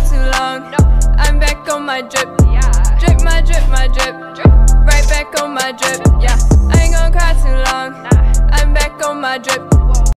too long. I'm back on my drip. Drip, my drip, my drip. Right back on my drip. Yeah, I ain't gon' cry too long. I'm back on my drip.